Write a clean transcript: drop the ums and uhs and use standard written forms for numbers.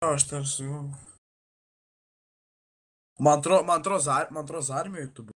Aš tarsi, nu. Man atrodo, Zarmijoj tu buvai.